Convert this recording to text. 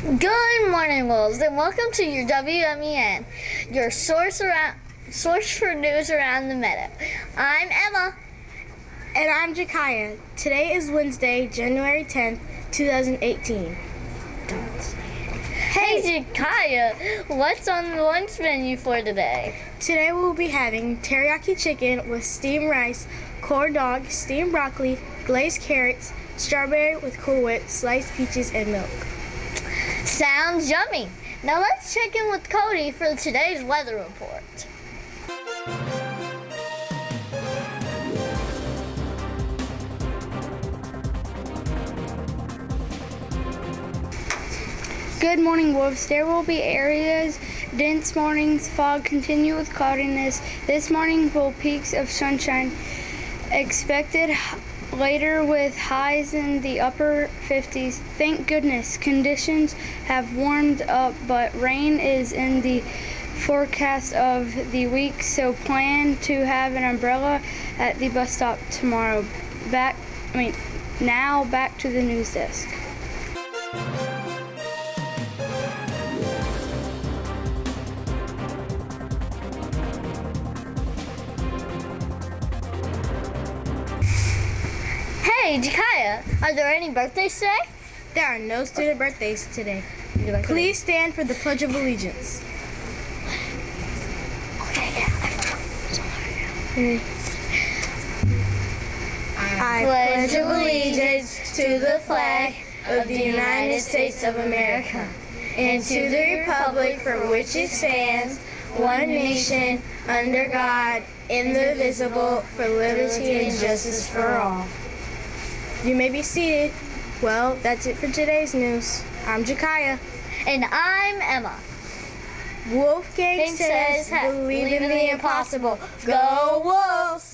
Good morning, Wolves, and welcome to your WMEN, your source for news around the meadow. I'm Emma. And I'm Jakaya. Today is Wednesday, January 10th, 2018. Hey, Jakaya, what's on the lunch menu for today? Today we'll be having teriyaki chicken with steamed rice, corn dog, steamed broccoli, glazed carrots, strawberry with Cool Whip, sliced peaches, and milk. Sounds yummy. Now let's check in with Cody for today's weather report. Good morning, Wolves. There will be areas, dense mornings, fog, continue with cloudiness. This morning will peaks of sunshine expected later with highs in the upper 50s. Thank goodness conditions have warmed up, but rain is in the forecast of the week, so plan to have an umbrella at the bus stop tomorrow. Now back to the news desk. Hey, Jakaya, are there any birthdays today? There are no student birthdays today. Please stand for the Pledge of Allegiance. I pledge allegiance to the flag of the United States of America and to the republic for which it stands, one nation, under God, indivisible, for liberty and justice for all. You may be seated. Well, that's it for today's news. I'm Jakaya. And I'm Emma. Wolfgang says, believe in the impossible. Go Wolves!